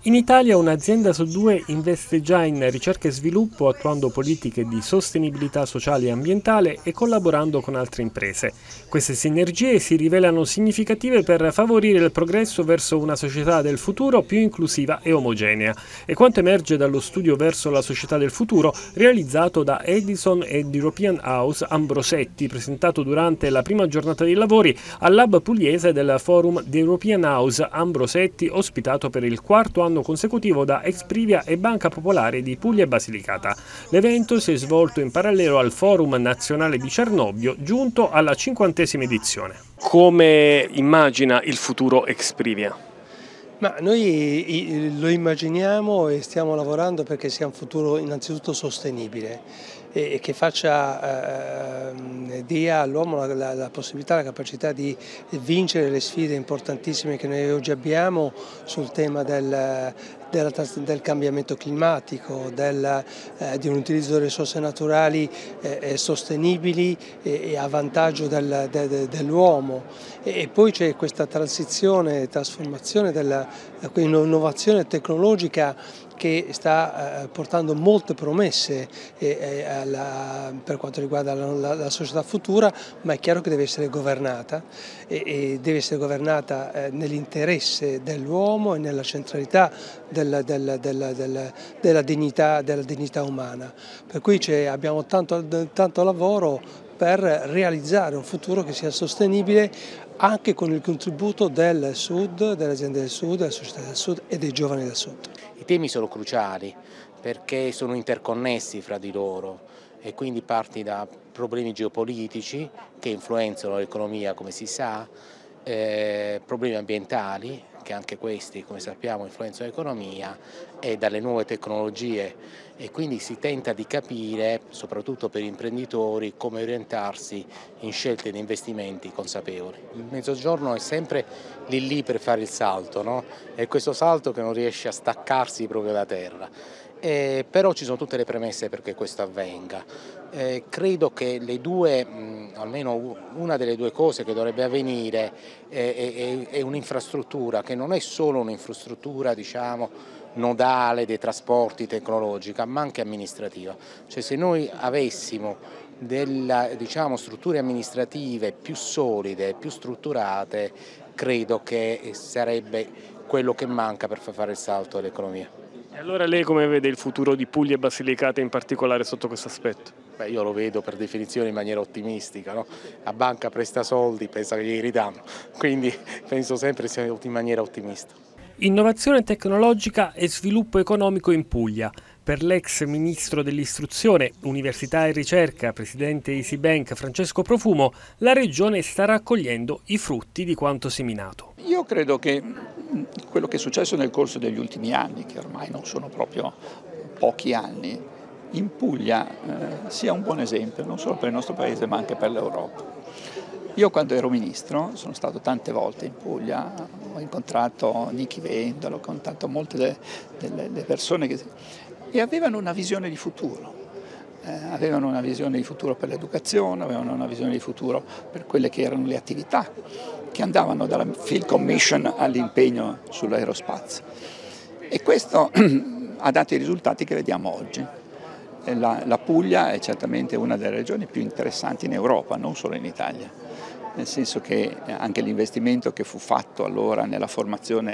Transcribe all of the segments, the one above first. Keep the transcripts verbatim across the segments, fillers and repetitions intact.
In Italia un'azienda su due investe già in ricerca e sviluppo attuando politiche di sostenibilità sociale e ambientale e collaborando con altre imprese. Queste sinergie si rivelano significative per favorire il progresso verso una società del futuro più inclusiva e omogenea. E quanto emerge dallo studio Verso la società del futuro realizzato da Edison ed European House Ambrosetti, presentato durante la prima giornata dei lavori al Lab Pugliese del Forum di European House Ambrosetti, ospitato per il quarto anno consecutivo da Exprivia e Banca Popolare di Puglia e Basilicata. L'evento si è svolto in parallelo al Forum Nazionale di Cernobbio, giunto alla cinquantesima edizione. Come immagina il futuro Exprivia? Ma noi lo immaginiamo e stiamo lavorando perché sia un futuro innanzitutto sostenibile e che faccia, eh, dia all'uomo la, la, la possibilità, la capacità di vincere le sfide importantissime che noi oggi abbiamo sul tema del, della, del cambiamento climatico, del, eh, di un utilizzo delle risorse naturali eh, sostenibili e, e a vantaggio del, de, de, dell'uomo. E, e poi c'è questa transizione, trasformazione, della, innovazione tecnologica che sta eh, portando molte promesse eh, eh, alla, per quanto riguarda la, la, la società futura, ma è chiaro che deve essere governata e, e deve essere governata eh, nell'interesse dell'uomo e nella centralità del, del, del, del, della, dignità, della dignità umana. Per cui abbiamo tanto, tanto lavoro per realizzare un futuro che sia sostenibile anche con il contributo del Sud, delle aziende del Sud, della società del Sud e dei giovani del Sud. I temi sono cruciali perché sono interconnessi fra di loro e quindi parti da problemi geopolitici che influenzano l'economia, come si sa, eh, problemi ambientali che anche questi, come sappiamo, influenzano l'economia, e dalle nuove tecnologie, e quindi si tenta di capire, soprattutto per gli imprenditori, come orientarsi in scelte di investimenti consapevoli. Il Mezzogiorno è sempre lì lì per fare il salto, no? È questo salto che non riesce a staccarsi proprio da terra. Eh, però ci sono tutte le premesse perché questo avvenga. Eh, credo che le due, mh, almeno una delle due cose che dovrebbe avvenire è, è, è un'infrastruttura che non è solo un'infrastruttura, diciamo, nodale dei trasporti, tecnologica, ma anche amministrativa. Cioè, se noi avessimo delle, diciamo, strutture amministrative più solide, più strutturate, credo che sarebbe quello che manca per far fare il salto all'economia. E allora lei come vede il futuro di Puglia e Basilicata in particolare sotto questo aspetto? Beh, io lo vedo per definizione in maniera ottimistica, no? La banca presta soldi, pensa che glieli ridanno, quindi penso sempre sia in maniera ottimista. Innovazione tecnologica e sviluppo economico in Puglia. Per l'ex ministro dell'istruzione, università e ricerca, presidente EasyBank Francesco Profumo, la regione sta raccogliendo i frutti di quanto seminato. Io credo che quello che è successo nel corso degli ultimi anni, che ormai non sono proprio pochi anni, in Puglia eh, sia un buon esempio, non solo per il nostro paese ma anche per l'Europa. Io quando ero ministro sono stato tante volte in Puglia, ho incontrato Nichi Vendola, ho incontrato molte delle, delle persone che, e avevano una visione di futuro. Eh, avevano una visione di futuro per l'educazione, avevano una visione di futuro per quelle che erano le attività che andavano dalla field commission all'impegno sull'aerospazio. E questo ha dato i risultati che vediamo oggi. La, la Puglia è certamente una delle regioni più interessanti in Europa, non solo in Italia, nel senso che anche l'investimento che fu fatto allora nella formazione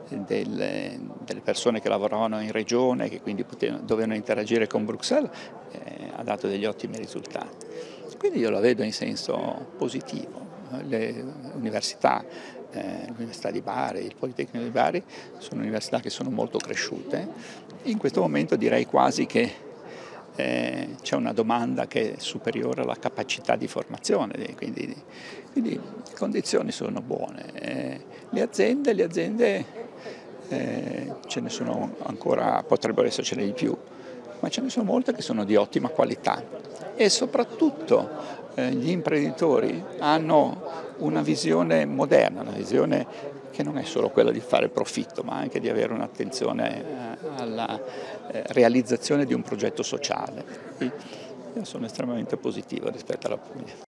delle, delle persone che lavoravano in regione, che quindi potevano, dovevano interagire con Bruxelles, eh, ha dato degli ottimi risultati. Quindi io la vedo in senso positivo. Le università, eh, l'Università di Bari, il Politecnico di Bari, sono università che sono molto cresciute. In questo momento direi quasi che Eh, c'è una domanda che è superiore alla capacità di formazione, quindi, quindi le condizioni sono buone. Eh, le aziende, le aziende eh, ce ne sono ancora, potrebbero essercene di più, ma ce ne sono molte che sono di ottima qualità e soprattutto eh, gli imprenditori hanno una visione moderna, una visione che non è solo quella di fare profitto, ma anche di avere un'attenzione eh, alla eh, realizzazione di un progetto sociale. Quindi io sono estremamente positivo rispetto alla Puglia.